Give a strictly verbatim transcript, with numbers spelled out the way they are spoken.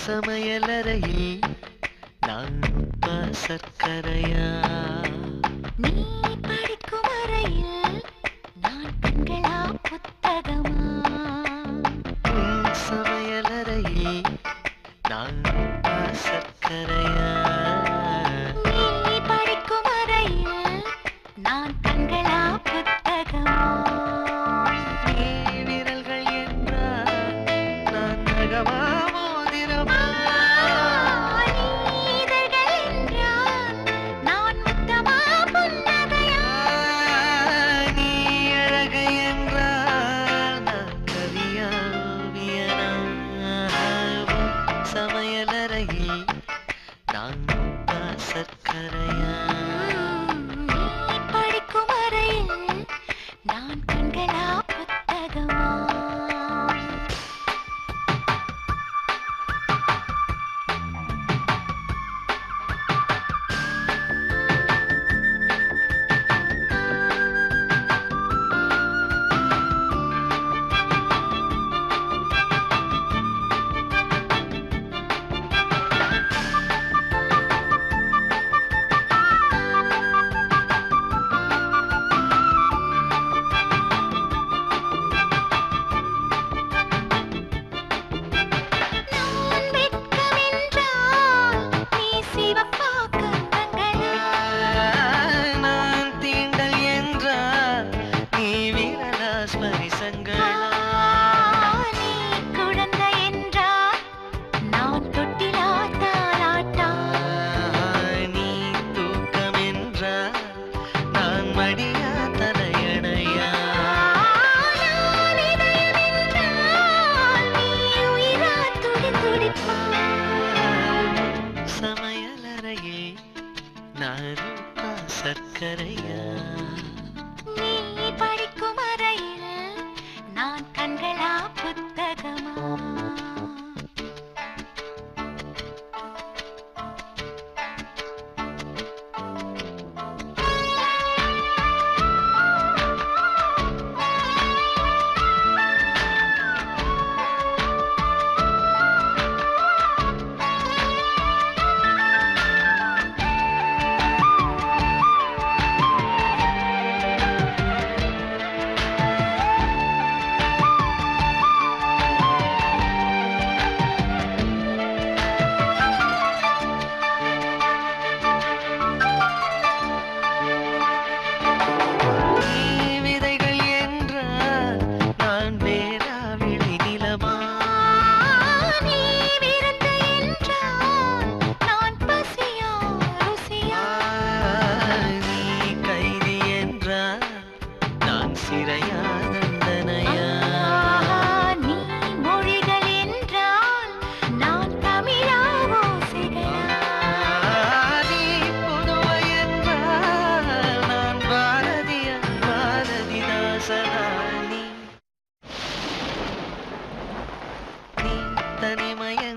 சமையலறையில் நான் உப்பா சர்க்கரையா? நீ படிக்கும் அறையில் நான் கண்களா புத்தகமா? உன் சமையலறையில் நான் உப்பா சர்க்கரையா? நீ படிக்கும் அறையில் நான் கண்களா புத்தகமா? நீ விரல்கள் என்றால் நான் நகமா மோதிரமா? நீ அழகு என்றால் நான் கவியா ஓவியனா? சமையலறையில் நான் உப்பா சர்க்கரையா? நீ படிக்கும் அறையில் நான் கண்களா புத்தகமா? சமையலறையில் நான் உப்பா சர்க்கரையா? நீ படிக்கும் அறையில் நான் கண்களா புத்தகமா? நீ மொழிகள் என்றால் நான் தமிழா ஓசைகளா? நீ புதுமை என்றால் நான் பாரதியா பாரதிதாசனா? நீ நீ தனிமை